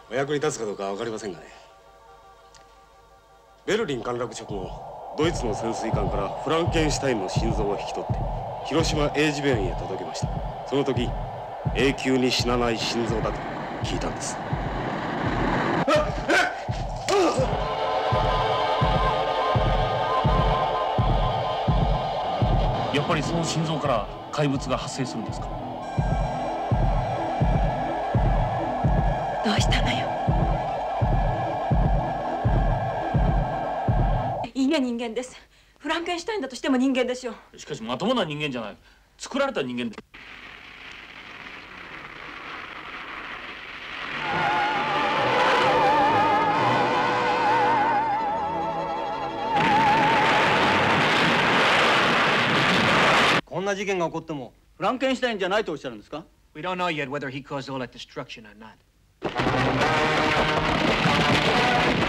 お役に立つかどうかは分かりませんがね。ベルリン陥落直後、ドイツの潜水艦からフランケンシュタインの心臓を引き取って広島英治病院へ届けました。その時永久に死なない心臓だと聞いたんです。 やっぱりその心臓から怪物が発生するんですか？ どうしたのよ。いいえ、人間です。フランケンシュタインだとしても人間ですよ。 しかしまともな人間じゃない。作られた人間です。 こんな事件が起こってもフランケンシュタインじゃないとおっしゃるんですか？ We don't know yet whether he caused all that destruction or not.